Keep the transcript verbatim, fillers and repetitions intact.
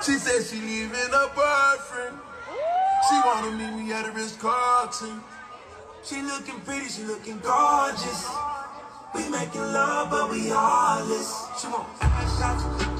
She said she leaving her boyfriend. She wanna meet me at a Ritz-Carlton. She looking pretty, she looking gorgeous. We making love, but we heartless. She want ass shots.